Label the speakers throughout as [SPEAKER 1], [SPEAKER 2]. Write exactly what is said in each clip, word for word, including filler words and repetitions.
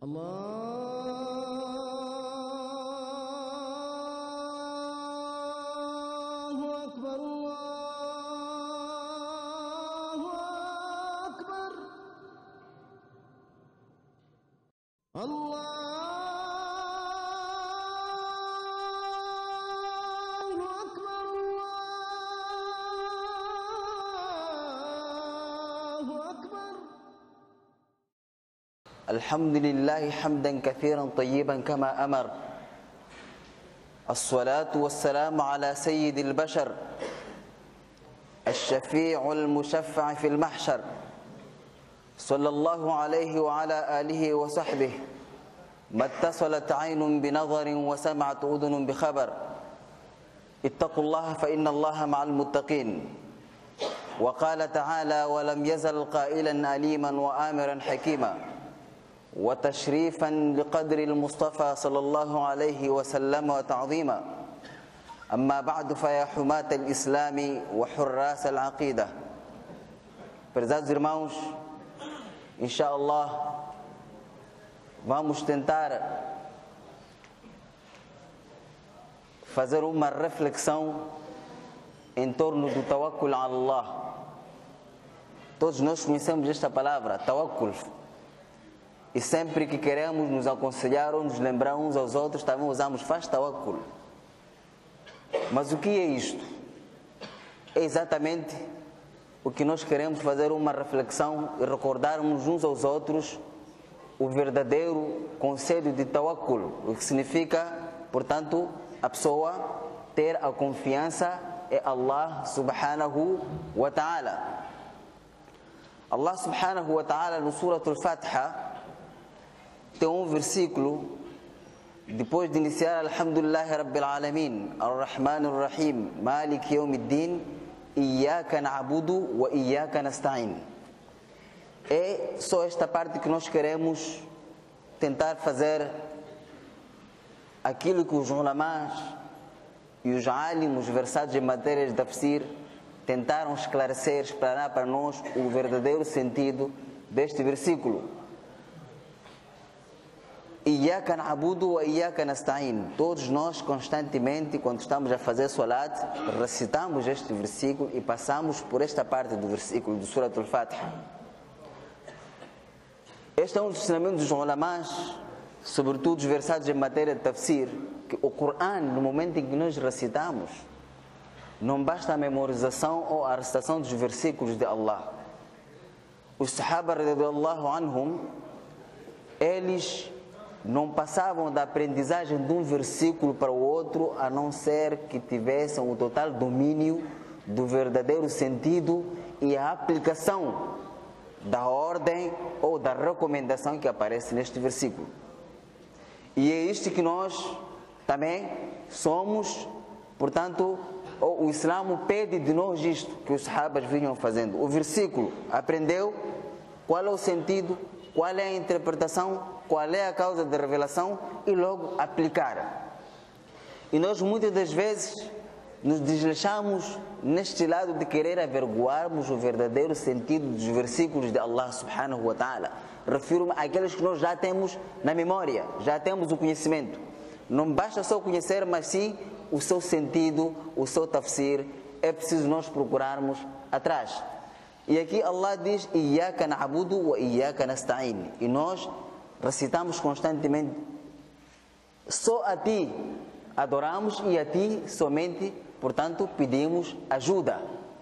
[SPEAKER 1] Allahu Akbar, Allahu Akbar, Allahu Akbar, Allahu Akbar.
[SPEAKER 2] الحمد لله حمدا كثيرا طيبا كما أمر. الصلاة والسلام على سيد البشر الشفيع المشفع في المحشر، صلى الله عليه وعلى آله وصحبه. ما اتصلت عين بنظر وسمعت أذن بخبر. اتقوا الله فإن الله مع المتقين. وقال تعالى: ولم يزل قائلا أليما وآمرا حكيما، وتشريفا لقدر المصطفى صلى الله عليه وسلم وتعظيما. أما بعد، فيا حماة الإسلام وحراس العقيدة. Prezados irmãos, inshallah, vamos tentar fazer uma reflexão em torno do tawakkul ala Allah. Todos nós conhecemos esta palavra, tawakkul. E sempre que queremos nos aconselhar ou nos lembrar uns aos outros, também usamos faz tawakkul. Mas o que é isto? É exatamente o que nós queremos fazer uma reflexão e recordarmos uns aos outros o verdadeiro conceito de tawakkul, o que significa, portanto, a pessoa ter a confiança em Allah subhanahu wa ta'ala. Allah subhanahu wa ta'ala no Surah Al-Fatiha tem um versículo, depois de iniciar Alhamdulillah Rabbil Alamin, Ar-Rahman Ar-Rahim, Malik Yawmiddin, Iyaka na'budu wa Iyaka nasta'in. É só esta parte que nós queremos tentar fazer aquilo que os ulamás e os alimos versados em matérias de tafsir tentaram esclarecer, explanar para nós o verdadeiro sentido deste versículo. Iyaka na'budu wa Iyaka nasta'in. Todos nós constantemente, quando estamos a fazer salat, recitamos este versículo e passamos por esta parte do versículo do Surah Al-Fatiha. Este é um dos ensinamentos dos ulamás, sobretudo os versados em matéria de tafsir, que o Coran, no momento em que nós recitamos, não basta a memorização ou a recitação dos versículos de Allah. Os Sahaba radiyallahu anhum, eles não passavam da aprendizagem de um versículo para o outro, a não ser que tivessem o total domínio do verdadeiro sentido e a aplicação da ordem ou da recomendação que aparece neste versículo. E é isto que nós também somos, portanto, o Islã pede de nós isto que os sahabas vinham fazendo. O versículo aprendeu, qual é o sentido, qual é a interpretação, qual é a causa da revelação e logo aplicar. E nós muitas das vezes nos desleixamos neste lado de querer averiguarmos o verdadeiro sentido dos versículos de Allah subhanahu wa ta'ala. Refiro-me àqueles que nós já temos na memória, já temos o conhecimento. Não basta só conhecer, mas sim o seu sentido, o seu tafsir. É preciso nós procurarmos atrás. E aqui Allah diz: Iyaka na'budu wa Iyaka nasta'in. E nós recitamos constantemente: só a ti adoramos e a ti somente, portanto, pedimos ajuda.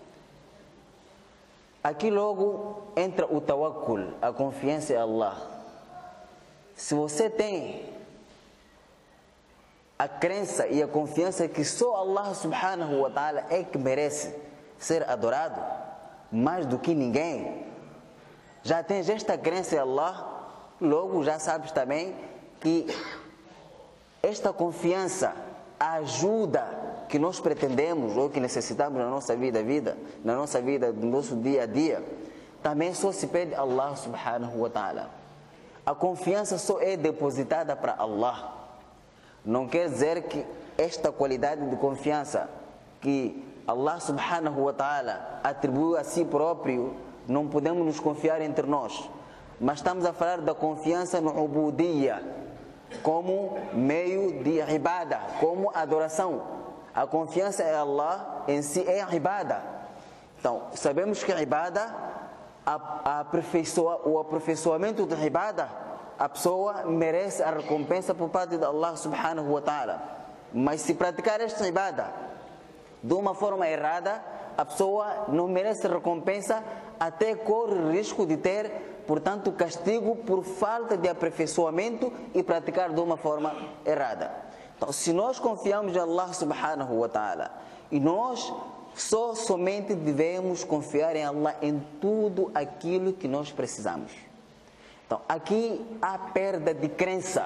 [SPEAKER 2] Aqui logo entra o tawakkul, a confiança em Allah. Se você tem a crença e a confiança que só Allah subhanahu wa ta'ala é que merece ser adorado, mais do que ninguém, já tens esta crença em Allah, logo já sabes também que esta confiança, a ajuda que nós pretendemos ou que necessitamos na nossa vida, vida, na nossa vida, no nosso dia a dia, também só se pede a Allah subhanahu wa ta'ala. A confiança só é depositada para Allah. Não quer dizer que esta qualidade de confiança que Allah subhanahu wa ta'ala atribuiu a si próprio, não podemos nos confiar entre nós. mas estamos a falar da confiança no ubudiyya, como meio de ibada, como adoração. A confiança em Allah em si é ibada. Então, sabemos que a ibada, a, a aperfeiçoa, o aperfeiçoamento da ibada, a pessoa merece a recompensa por parte de Allah subhanahu wa ta'ala. Mas se praticar esta ibada de uma forma errada, a pessoa não merece recompensa, até corre risco de ter, portanto, castigo por falta de aperfeiçoamento e praticar de uma forma errada. Então, se nós confiamos em Allah subhanahu wa ta'ala, e nós só somente devemos confiar em Allah em tudo aquilo que nós precisamos. Então, aqui há perda de crença.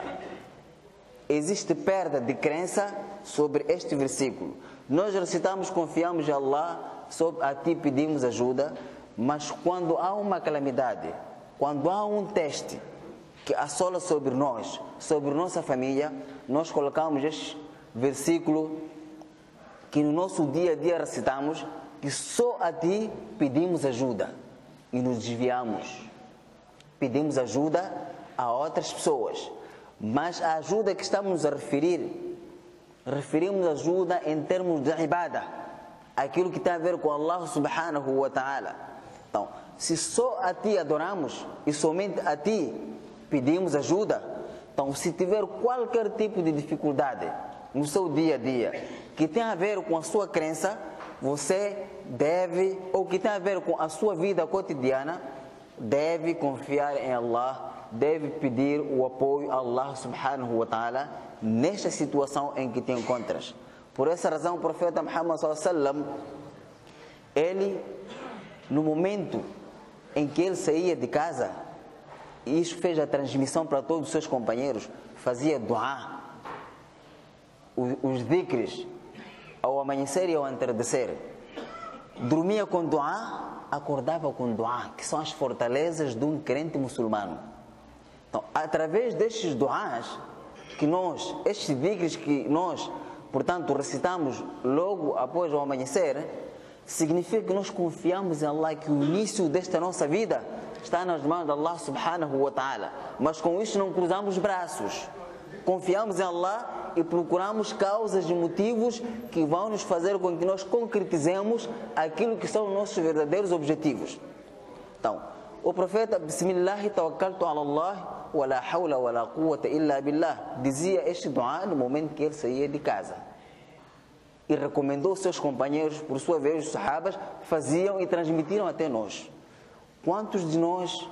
[SPEAKER 2] Existe perda de crença sobre este versículo. Nós recitamos, confiamos em Allah, a ti pedimos ajuda, mas quando há uma calamidade, quando há um teste que assola sobre nós, sobre nossa família, nós colocamos este versículo que no nosso dia a dia recitamos, que só a ti pedimos ajuda e nos desviamos. Pedimos ajuda a outras pessoas, mas a ajuda que estamos a referir, referimos ajuda em termos de ibada, aquilo que tem a ver com Allah subhanahu wa ta'ala. Então, se só a ti adoramos e somente a ti pedimos ajuda, então se tiver qualquer tipo de dificuldade no seu dia a dia que tem a ver com a sua crença, você deve, ou que tem a ver com a sua vida cotidiana, deve confiar em Allah, deve pedir o apoio a Allah subhanahu wa ta'ala nesta situação em que te encontras. Por essa razão, o profeta Muhammad sallallahu alaihi wasallam, ele, no momento em que ele saía de casa, e isso fez a transmissão para todos os seus companheiros, fazia dua, os, os dhikrs, ao amanhecer e ao entardecer. Dormia com dua, acordava com dua, que são as fortalezas de um crente muçulmano. Então, através destes duas que nós, estes dhikrs que nós, portanto, recitamos logo após o amanhecer, significa que nós confiamos em Allah, que o início desta nossa vida está nas mãos de Allah subhanahu wa ta'ala. Mas com isso não cruzamos braços. Confiamos em Allah e procuramos causas e motivos que vão nos fazer com que nós concretizemos aquilo que são os nossos verdadeiros objetivos. Então, o profeta, Bismillahi tawakkaltu ala Allah, wa la hawla wa la quwwata illa billah, dizia este dua no momento que ele saía de casa. E recomendou aos seus companheiros, por sua vez os sahabas, faziam e transmitiram até nós. Quantos de nós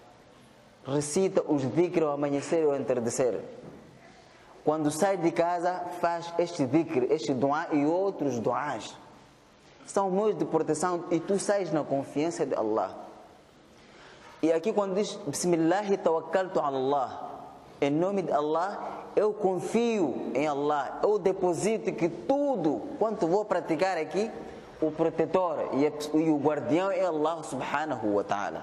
[SPEAKER 2] recita os dhikr ao amanhecer ou ao entardecer? Quando sai de casa, faz este dhikr, este dua e outros duas. São meios de proteção e tu sais na confiança de Allah. E aqui quando diz Bismillahi tawakkaltu ala Allah, em nome de Allah, eu confio em Allah, eu deposito que tudo quanto vou praticar aqui, o protetor e o guardião é Allah subhanahu wa ta'ala.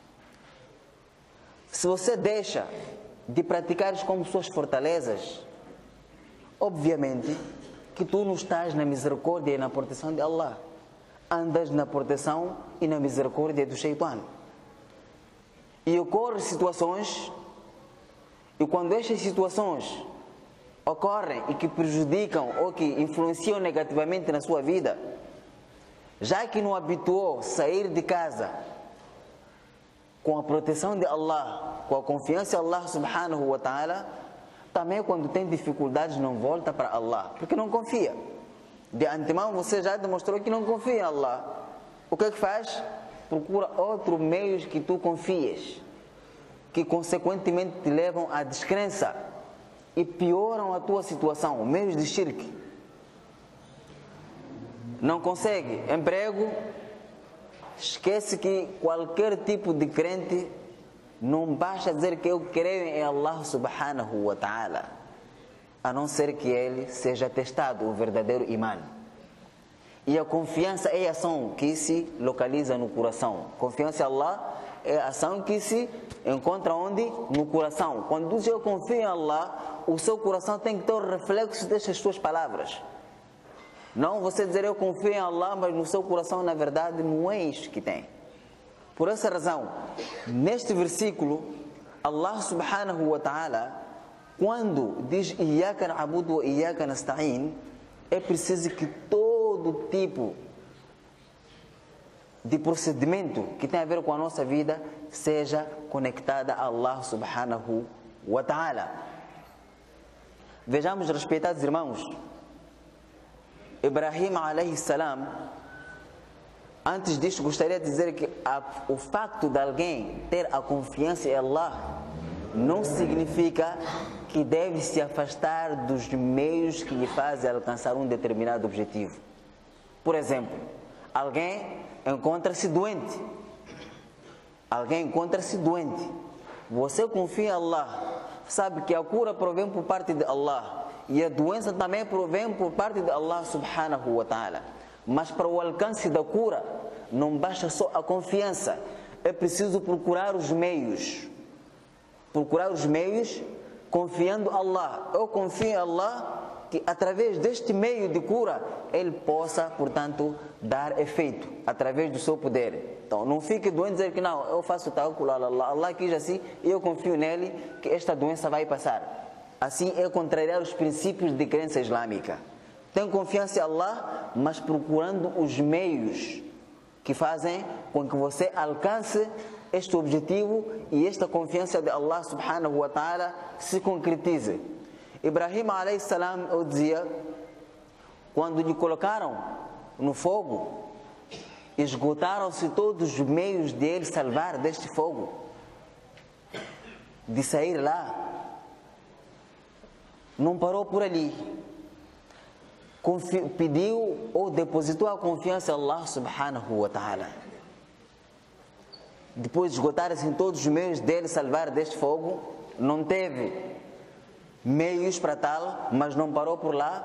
[SPEAKER 2] Se você deixa de praticar como suas fortalezas, obviamente que tu não estás na misericórdia e na proteção de Allah, andas na proteção e na misericórdia do Shaitan. E ocorrem situações, e quando estas situações ocorrem e que prejudicam ou que influenciam negativamente na sua vida, já que não habituou a sair de casa com a proteção de Allah, com a confiança em Allah subhanahu wa ta'ala, também quando tem dificuldades não volta para Allah, porque não confia. De antemão você já demonstrou que não confia em Allah. O que é que faz? Procura outros meios que tu confies, que consequentemente te levam à descrença e pioram a tua situação, meios de shirk. Não consegue emprego, esquece que qualquer tipo de crente não basta dizer que eu creio em Allah subhanahu wa ta'ala, a não ser que ele seja testado, o verdadeiro imã. E a confiança é a ação que se localiza no coração. Confiança em Allah é a ação que se encontra onde? No coração. Quando diz eu confio em Allah, o seu coração tem que ter o reflexo destas suas palavras. Não você dizer eu confio em Allah, mas no seu coração na verdade não é isso que tem. Por essa razão, neste versículo, Allah subhanahu wa ta'ala, quando diz Iyaka na'budu wa Iyaka nasta'in, é preciso que todo tipo de procedimento que tem a ver com a nossa vida seja conectada a Allah subhanahu wa ta'ala. Vejamos, respeitados irmãos, Ibrahim alayhi salam, antes disto gostaria de dizer que a, o facto de alguém ter a confiança em Allah não significa que deve se afastar dos meios que lhe fazem alcançar um determinado objetivo. Por exemplo, alguém encontra-se doente. Alguém encontra-se doente. Você confia em Allah, sabe que a cura provém por parte de Allah e a doença também provém por parte de Allah subhanahu wa ta'ala. Mas para o alcance da cura não basta só a confiança, é preciso procurar os meios. Procurar os meios confiando em Allah. Eu confio em Allah que através deste meio de cura Ele possa, portanto, dar efeito através do seu poder. Então não fique doente e dizer que não, eu faço tawakkul a Allah, Allah quis assim e eu confio nele que esta doença vai passar. Assim é contrariar os princípios de crença islâmica. Tem confiança em Allah, mas procurando os meios que fazem com que você alcance este objetivo e esta confiança de Allah subhanahu wa ta'ala se concretize. Ibrahim alayhi salam, eu dizia, quando lhe colocaram no fogo, esgotaram-se todos os meios de ele salvar deste fogo, de sair lá. Não parou por ali. Confi- pediu ou depositou a confiança em Allah subhanahu wa ta'ala. Depois de esgotarem-se todos os meios dele salvar deste fogo, não teve meios para tal, mas não parou por lá.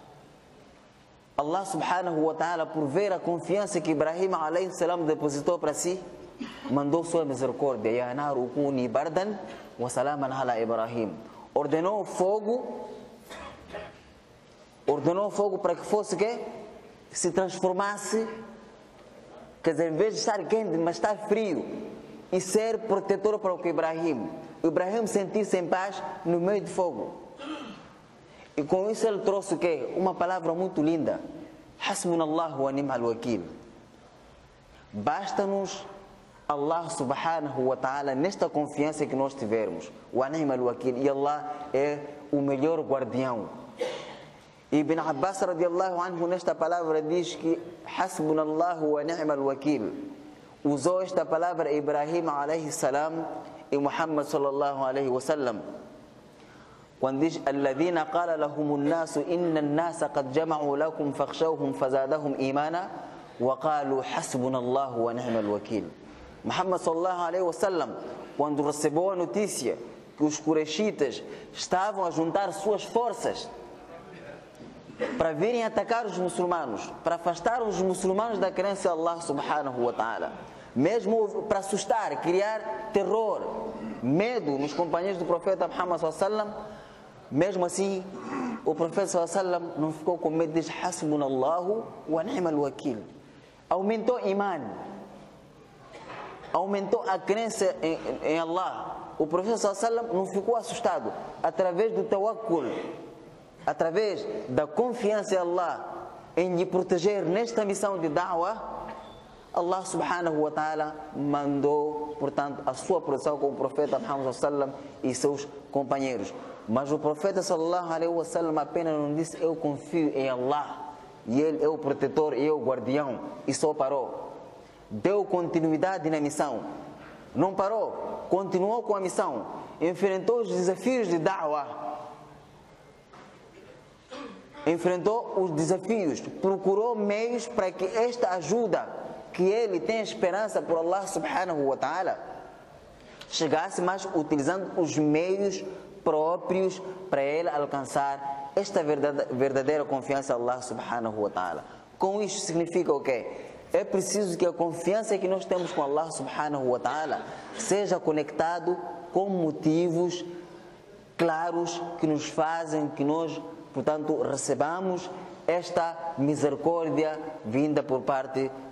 [SPEAKER 2] Allah subhanahu wa ta'ala, por ver a confiança que Ibrahim alayhi salam depositou para si, mandou sua misericórdia. Ya naru kuni bardan wa salaman ala Ibrahim. Ordenou o fogo, ordenou o fogo para que fosse que se transformasse, quer dizer, em vez de estar quente, mas estar frio, e ser protetor para o Ibrahim. O Ibrahim sentir-se em paz no meio de fogo. E com isso ele trouxe o quê? Uma palavra muito linda. Hasbunallahu wa ni'mal wakil. Basta-nos Allah subhanahu wa ta'ala nesta confiança que nós tivermos. Wa ni'mal wakil. E Allah é o melhor guardião. Ibn Abbas radiallahu anhu nesta palavra diz que Hasbunallahu wa ni'mal wakil. Usou esta palavra Ibrahim alayhi salam e Muhammad sallallahu alayhi wa sallam. Quando diz Alladhina qala lahumun nasu inna an-nasa qad jama'u lakum fakhshawhum fazadahum imana wa qalu hasbunallahu wa ni'mal wakil. Muhammad sallallahu alayhi wa sallam, quando recebeu a notícia que os Qurayshitas estavam a juntar suas forças para virem atacar os muçulmanos, para afastar os muçulmanos da crença de Allah subhanahu wa ta'ala, mesmo para assustar, criar terror, medo nos companheiros do profeta Muhammad sallallahu alaihi wasallam, mesmo assim o profeta sallallahu alaihi wasallam não ficou com medo, diz hasbunallahu wa ni'mal wakil. Aumentou iman, aumentou a crença em, em Allah. O profeta sallallahu alaihi wasallam não ficou assustado. Através do tawakkul, através da confiança em Allah, em lhe proteger nesta missão de da'wah, Allah subhanahu wa ta'ala mandou, portanto, a sua proteção com o profeta Muhammad sallallahu alaihi wasallam e seus companheiros. Mas o profeta sallallahu alaihi wasallam apenas não disse eu confio em Allah e Ele é o protetor e é o guardião, e só parou. Deu continuidade na missão. Não parou, continuou com a missão, enfrentou os desafios de da'wah, enfrentou os desafios, procurou meios para que esta ajuda que ele tem esperança por Allah subhanahu wa ta'ala chegasse, mas utilizando os meios próprios para ele alcançar esta verdadeira confiança em Allah subhanahu wa ta'ala. Com isso significa o quê? É preciso que a confiança que nós temos com Allah subhanahu wa ta'ala seja conectado com motivos claros que nos fazem que nós, portanto, recebamos esta misericórdia vinda por parte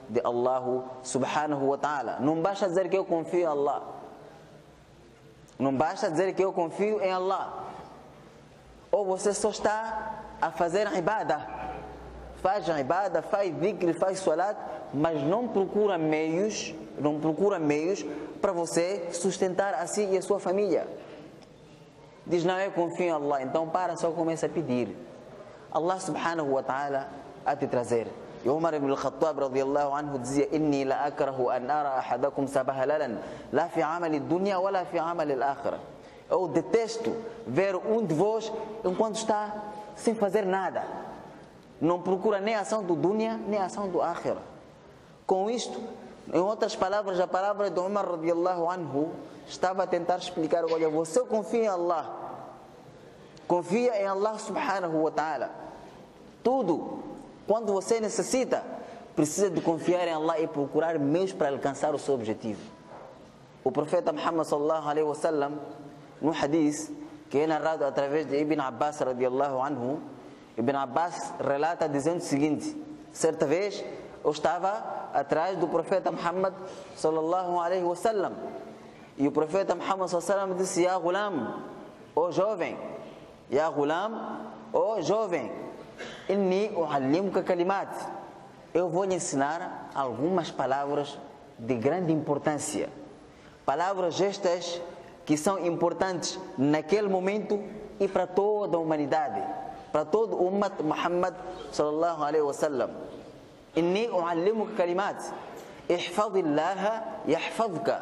[SPEAKER 2] de Allah subhanahu wa ta'ala. Não basta dizer que eu confio em Allah. Não basta dizer que eu confio em Allah. Ou você só está a fazer ibadah. Faz ibadah, faz dhikr, faz salat, mas não procura meios, não procura meios para você sustentar a si e a sua família. Diz, não, eu confio em Allah, então para, só começa a pedir. Allah subhanahu wa ta'ala a te trazer. E Umar ibn al-Khattab radiyallahu anhu dizia, inni la akrahu an ara ahadakum sabahalalan, la fi amali dunya wa la fi amali al-akhirah. Eu detesto ver um de vós enquanto está sem fazer nada. Não procura nem a ação do dunya, nem a ação do akhirah. Com isto, em outras palavras, a palavra de Umar radiyallahu anhu estava a tentar explicar, olha, você confia em Allah. Confia em Allah subhanahu wa ta'ala. Tudo, quando você necessita, precisa de confiar em Allah e procurar meios para alcançar o seu objetivo. O profeta Muhammad sallallahu alaihi wasallam, no hadith, que é narrado através de Ibn Abbas radiyallahu anhu, Ibn Abbas relata dizendo o seguinte, certa vez eu estava atrás do profeta Muhammad sallallahu alaihi wasallam, e o profeta Muhammad sallallahu alaihi wasallam disse, Ya Ghulam, ó jovem, Ya Ghulam, ó jovem, Inni u'allimuka kalimat, eu vou lhe ensinar algumas palavras de grande importância. Palavras estas que são importantes naquele momento e para toda a humanidade, para todo o ummat Muhammad sallallahu alaihi wasallam. Inni u'allimuka kalimat, ihfadillaha yahfadka.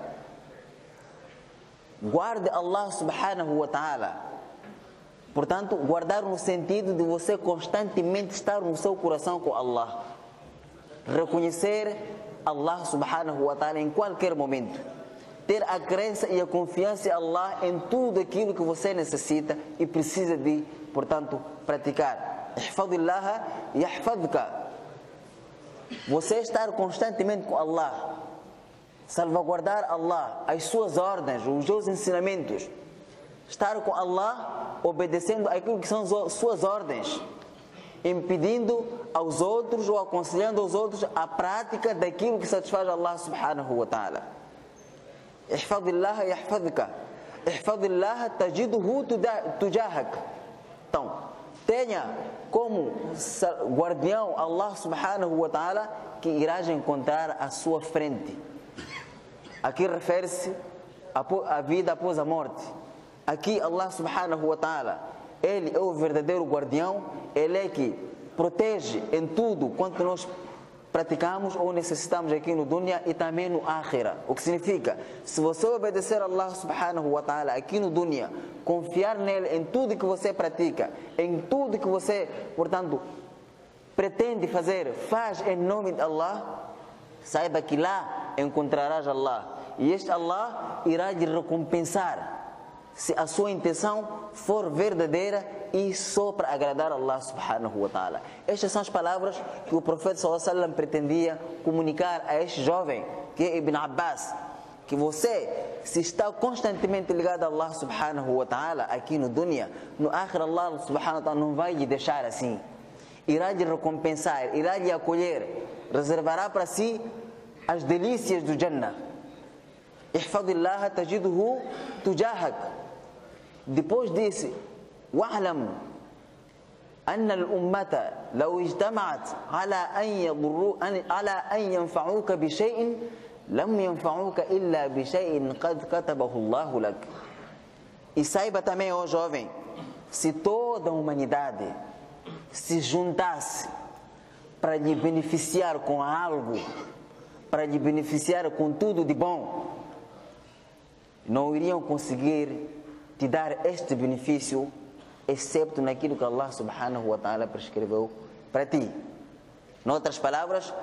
[SPEAKER 2] Guarde Allah subhanahu wa ta'ala. Portanto, guardar no sentido de você constantemente estar no seu coração com Allah. Reconhecer Allah subhanahu wa ta'ala em qualquer momento. Ter a crença e a confiança em Allah em tudo aquilo que você necessita e precisa de, portanto, praticar. Ihfadillaha yahfadka. Você estar constantemente com Allah. Salvaguardar Allah, as suas ordens, os seus ensinamentos. Estar com Allah, obedecendo aquilo que são suas ordens, impedindo aos outros ou aconselhando aos outros a prática daquilo que satisfaz Allah subhanahu wa ta'ala. Ihfadillaha yahfadka. Ihfadillaha tajiduhu tujahak. Então, tenha como guardião Allah subhanahu wa ta'ala, que irás encontrar à sua frente. Aqui refere-se à vida após a morte. Aqui Allah subhanahu wa ta'ala, Ele é o verdadeiro guardião, Ele é que protege em tudo quanto nós praticamos ou necessitamos aqui no dunya e também no akhirah. O que significa, se você obedecer a Allah subhanahu wa ta'ala aqui no dunya, confiar nele em tudo que você pratica, em tudo que você, portanto, pretende fazer, faz em nome de Allah, saiba que lá encontrarás Allah. E este Allah irá lhe recompensar se a sua intenção for verdadeira e só para agradar a Allah subhanahu wa ta'ala. Estas são as palavras que o profeta sallallahu alaihi wasallam pretendia comunicar a este jovem, que é Ibn Abbas, que você, se está constantemente ligado a Allah subhanahu wa ta'ala aqui no dunya, no akhir Allah subhanahu wa ta'ala não vai lhe deixar assim. Irá lhe recompensar, irá lhe acolher, reservará para si as delícias do Jannah. Ihfadillaha tajiduhu tujahak. Depois disse, wa'lam anna al-ummata law ijtama'at ala an yadurru ala an yanfa'uka bi shay'in lam yanfa'uka illa bi shay'in qad katabahu Allahu lak. E saiba também, ó jovem, se toda a humanidade se juntasse para lhe beneficiar com algo, para lhe beneficiar com tudo de bom, não iriam conseguir te dar este benefício, excepto naquilo que Allah subhanahu wa ta'ala prescreveu para ti. Em outras palavras,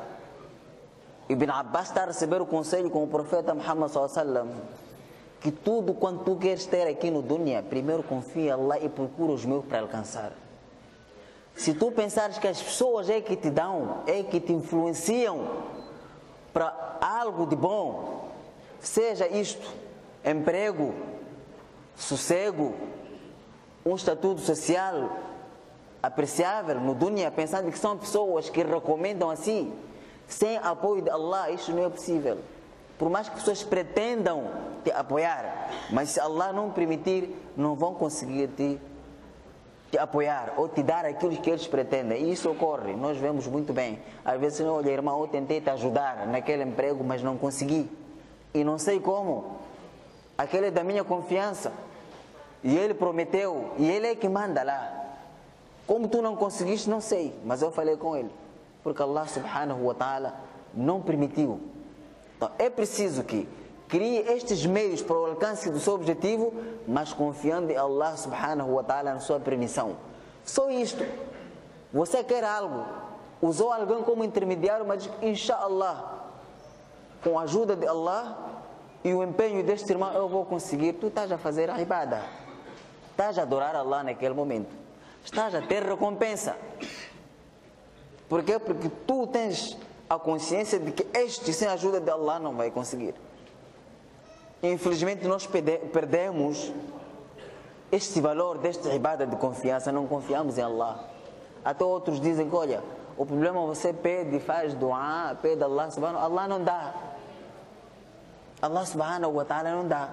[SPEAKER 2] Ibn Abbas está a receber o conselho com o profeta Muhammad sallallahu alaihi wasallam, que tudo quanto tu queres ter aqui no dunya, primeiro confia em Allah e procura os meios para alcançar. Se tu pensares que as pessoas é que te dão, é que te influenciam para algo de bom, seja isto emprego, sossego, um estatuto social apreciável no dunya, pensando que são pessoas que recomendam assim, Sem apoio de Allah, isso não é possível. Por mais que pessoas pretendam te apoiar, mas se Allah não permitir, não vão conseguir te, te apoiar ou te dar aquilo que eles pretendem. E isso ocorre, nós vemos muito bem. Às vezes, olha, irmão, eu tentei te ajudar naquele emprego, mas não consegui. E não sei como. Aquele é da minha confiança. E ele prometeu, e ele é que manda lá. Como tu não conseguiste, não sei, mas eu falei com ele. Porque Allah subhanahu wa ta'ala não permitiu. Então, é preciso que crie estes meios para o alcance do seu objetivo, mas confiando em Allah subhanahu wa ta'ala na sua permissão. Só isto. Você quer algo, usou alguém como intermediário, mas inshallah, com a ajuda de Allah e o empenho deste irmão, eu vou conseguir. Tu estás a fazer a ibadah. Estás a adorar Allah naquele momento. Estás a ter recompensa. Por quê? Porque tu tens a consciência de que este, sem a ajuda de Allah, não vai conseguir. Infelizmente, nós perdemos este valor deste ibadah de confiança. Não confiamos em Allah. Até outros dizem que, olha, o problema é você pede, faz dua, pede a Allah subhanahu, Allah não dá. Allah subhanahu wa ta'ala não dá.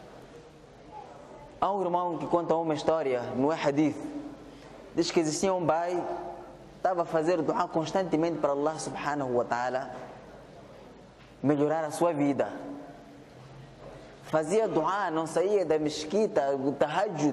[SPEAKER 2] Há um irmão que conta uma história, não é hadith. Diz que existia um pai, estava a fazer dua constantemente para Allah subhanahu wa ta'ala melhorar a sua vida. Fazia dua, não saía da mesquita, do tahajjud.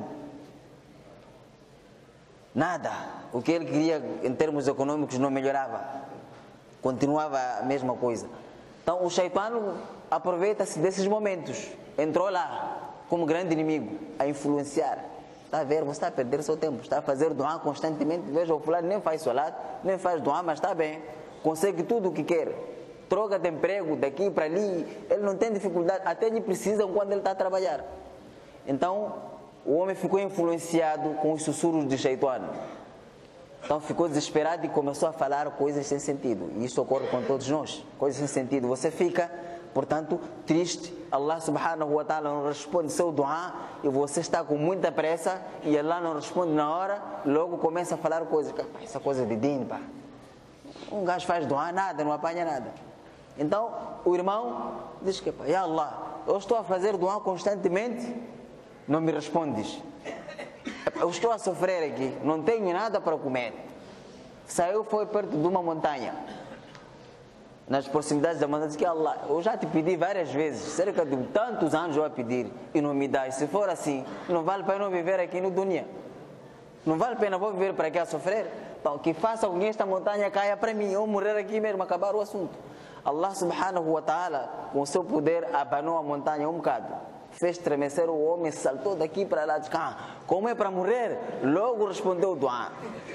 [SPEAKER 2] Nada. O que ele queria em termos econômicos não melhorava. Continuava a mesma coisa. Então o shaitano aproveita-se desses momentos. Entrou lá como grande inimigo a influenciar. Está a ver, você está a perder seu tempo. Está a fazer dua constantemente. Veja, o fulano nem faz salat, nem faz dua, mas está bem. Consegue tudo o que quer. Troca de emprego daqui para ali. Ele não tem dificuldade. Até lhe precisam quando ele está a trabalhar. Então o homem ficou influenciado com os sussurros de shaitano. Então ficou desesperado e começou a falar coisas sem sentido. E isso ocorre com todos nós. Coisas sem sentido. Você fica, portanto, triste. Allah subhanahu wa ta'ala não responde seu dua e você está com muita pressa e Allah não responde na hora. Logo começa a falar coisas. Essa coisa de din, pá. Um gajo faz dua, nada, não apanha nada. Então, o irmão diz que, pá, ya Allah, eu estou a fazer dua constantemente, não me respondes. Eu estou a sofrer aqui, não tenho nada para comer. Saiu, foi perto de uma montanha. Nas proximidades da montanha, disse que Allah, eu já te pedi várias vezes, cerca de tantos anos eu a pedir, e não me dá. E se for assim, não vale a pena eu viver aqui no dunya. Não vale a pena, vou viver para aqui a sofrer. Então, que faça com que esta montanha caia para mim, eu morrer aqui mesmo, acabar o assunto. Allah subhanahu wa ta'ala, com o seu poder, abanou a montanha um bocado. Fez estremecer o homem, saltou daqui para lá, disse, ah, como é para morrer? Logo respondeu o dua.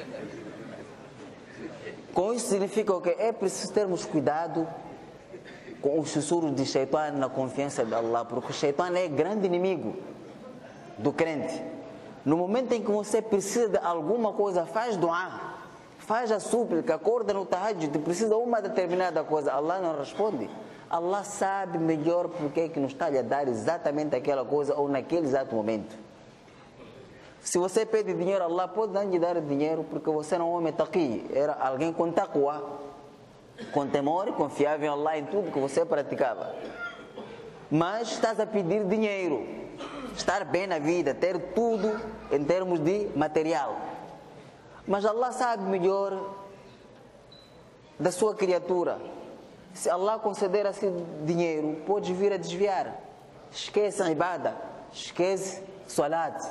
[SPEAKER 2] Com isso significa que é preciso termos cuidado com os sussurros de Shaitan na confiança de Allah, porque o Shaitan é grande inimigo do crente. No momento em que você precisa de alguma coisa, faz dua, faz a súplica, acorda no tahajjud, precisa de uma determinada coisa, Allah não responde. Allah sabe melhor porque é que nos está a dar exatamente aquela coisa ou naquele exato momento. Se você pede dinheiro, Allah pode não lhe dar dinheiro porque você não é um homem taqi, era alguém com taqwa, com temor e confiável em Allah em tudo que você praticava. Mas estás a pedir dinheiro, estar bem na vida, ter tudo em termos de material. Mas Allah sabe melhor da sua criatura. Se Allah conceder assim dinheiro, podes vir a desviar. Esquece a ibadah, esquece salat.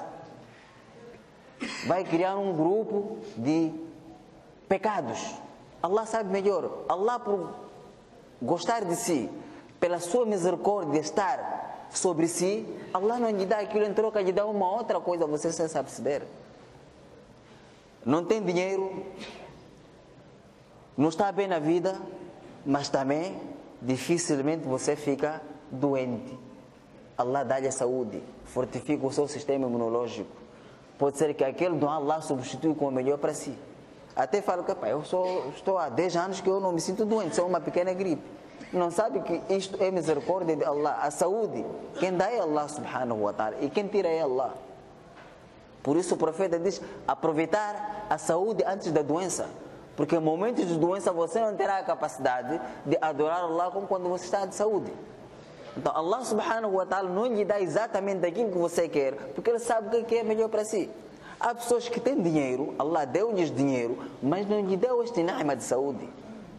[SPEAKER 2] Vai criar um grupo de pecados. Allah sabe melhor. Allah, por gostar de si, pela sua misericórdia estar sobre si, Allah não lhe dá aquilo em troca, lhe dá uma outra coisa, você sem sabe perceber. Não tem dinheiro, não está bem na vida, mas também dificilmente você fica doente. Allah dá-lhe a saúde, fortifica o seu sistema imunológico. Pode ser que aquele dom Allah substitui com o melhor para si. Até falo que pá, eu sou, estou há dez anos que eu não me sinto doente, só uma pequena gripe. Não sabe que isto é misericórdia de Allah. A saúde, quem dá é Allah subhanahu wa ta'ala e quem tira é Allah. Por isso o profeta diz, aproveitar a saúde antes da doença. Porque em momentos de doença você não terá a capacidade de adorar Allah como quando você está de saúde. Então Allah subhanahu wa ta'ala não lhe dá exatamente aquilo que você quer, porque Ele sabe o que é melhor para si. Há pessoas que têm dinheiro, Allah deu-lhes dinheiro, mas não lhe deu este ni'ma de saúde.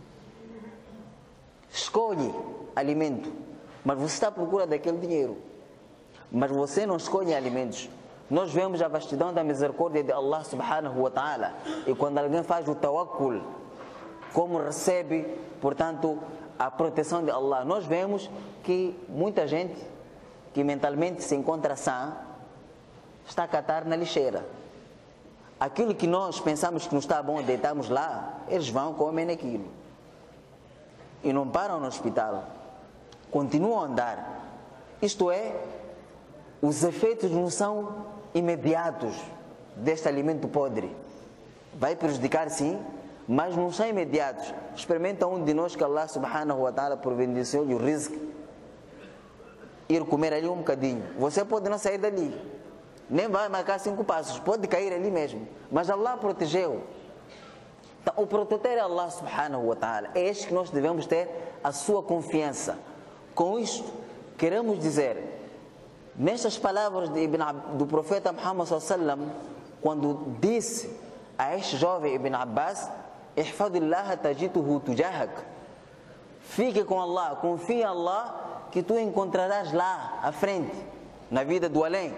[SPEAKER 2] Escolhe alimento, mas você está à procura daquele dinheiro. Mas você não escolhe alimentos. Nós vemos a vastidão da misericórdia de Allah subhanahu wa ta'ala. E quando alguém faz o tawakkul, como recebe, portanto, a proteção de Allah, nós vemos que muita gente que mentalmente se encontra sã está a catar na lixeira. Aquilo que nós pensamos que não está bom, deitamos lá, eles vão comer aquilo. E não param no hospital. Continuam a andar. Isto é, os efeitos não são imediatos deste alimento podre. Vai prejudicar sim, mas não são imediatos. Experimenta um de nós que Allah subhanahu wa ta'ala providenciou-lhe o rizq, ir comer ali um bocadinho. Você pode não sair dali, nem vai marcar cinco passos, pode cair ali mesmo, mas Allah protegeu. Então, o protetor é Allah subhanahu wa ta'ala. É este que nós devemos ter a sua confiança. Com isto, queremos dizer, nestas palavras de Ibn, do profeta Muhammad sallallahu alaihi wasallam, quando disse a este jovem Ibn Abbas, ihfadillah tajituhu tujahak, fique com Allah, confie em Allah, que tu encontrarás lá à frente, na vida do além.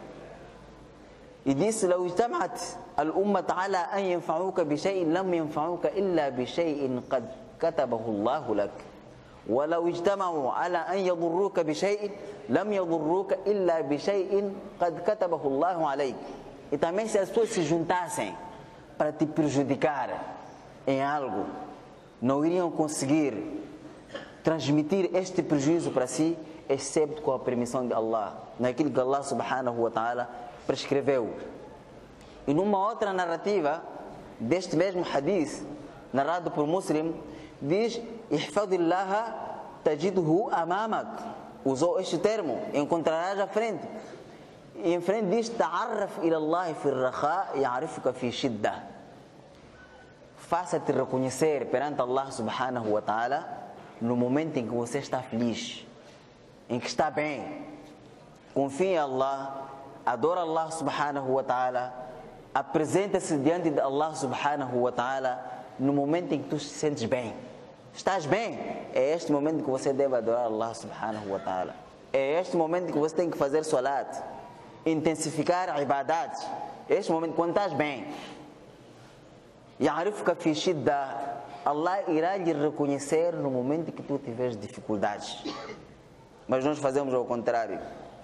[SPEAKER 2] E disse, لو اجتمعت الأمة على أن ينفعوك بشيء لم ينفعوك إلا بشيء قد كتبه الله لك ولو اجتمعوا على أن يضروك بشيء لم يضروك إلا بشيء قد كتبه الله عليك. E também se as pessoas se juntassem para te prejudicar em algo, não iriam conseguir transmitir este prejuízo para si, excepto com a permissão de Allah, naquilo que Allah subhanahu wa ta'ala prescreveu. E numa outra narrativa deste mesmo hadith, narrado por Muslim, diz, ihfadillah tajiduhu amamak. Usou este termo, encontrarás à frente. E em frente diz, ta'arraf ila Allah fi rakha ya'rifuka fi shiddah. Faça-te reconhecer perante Allah subhanahu wa ta'ala no momento em que você está feliz, em que está bem. Confie em Allah, adora Allah subhanahu wa ta'ala, apresenta-se diante de Allah subhanahu wa ta'ala no momento em que tu te sentes bem. Estás bem? É este momento que você deve adorar Allah subhanahu wa ta'ala. É este momento que você tem que fazer salat, intensificar ibadat. É este momento quando estás bem. Ya'rifuka fi shiddah. Allah irá lhe reconhecer no momento que tu tiveres dificuldades. Mas nós fazemos ao contrário.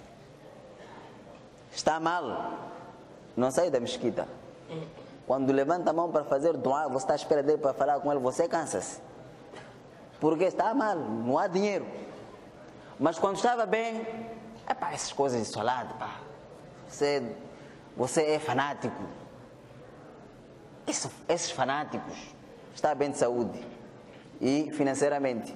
[SPEAKER 2] Está mal, não sai da mesquita. Quando levanta a mão para fazer dua, você está à espera dele para falar com ele, você cansa-se. Porque está mal, não há dinheiro. Mas quando estava bem, é pá, essas coisas de solado, pá. Você, você é fanático. Isso, esses fanáticos, está bem de saúde e financeiramente.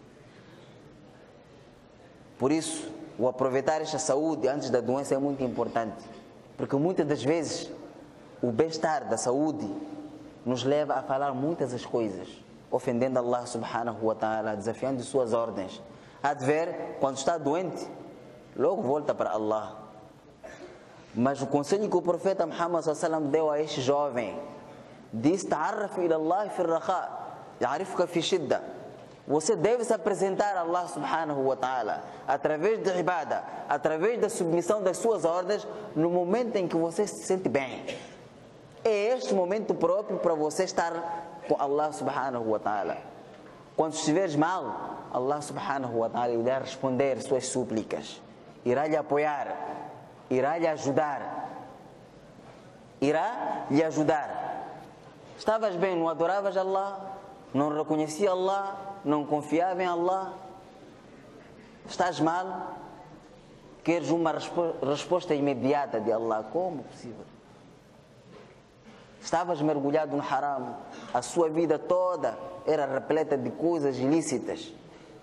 [SPEAKER 2] Por isso, o aproveitar esta saúde antes da doença é muito importante, porque muitas das vezes o bem-estar da saúde nos leva a falar muitas as coisas, ofendendo Allah subhanahu wa ta'ala, desafiando suas ordens. Há de ver, quando está doente, logo volta para Allah. Mas o conselho que o profeta Muhammad sallallahu alaihi wasallam deu a este jovem, disse, ta'arraf ila Allah fi rakha, ya'rifuka fi shiddah. Você deve se apresentar a Allah subhanahu wa ta'ala através de ibadah, através da submissão das suas ordens, no momento em que você se sente bem. É este momento próprio para você estar com Allah subhanahu wa ta'ala. Quando estiveres mal, Allah subhanahu wa ta'ala irá responder suas súplicas, irá lhe apoiar, irá lhe ajudar, irá lhe ajudar. Estavas bem, não adoravas Allah, não reconhecia Allah, não confiava em Allah. Estás mal, queres uma respo- resposta imediata de Allah. Como possível? Estavas mergulhado no haram, a sua vida toda era repleta de coisas ilícitas.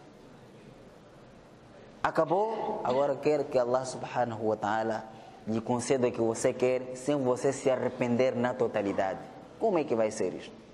[SPEAKER 2] Acabou, agora quer que Allah subhanahu wa ta'ala lhe conceda o que você quer, sem você se arrepender na totalidade. Como é que vai ser isto?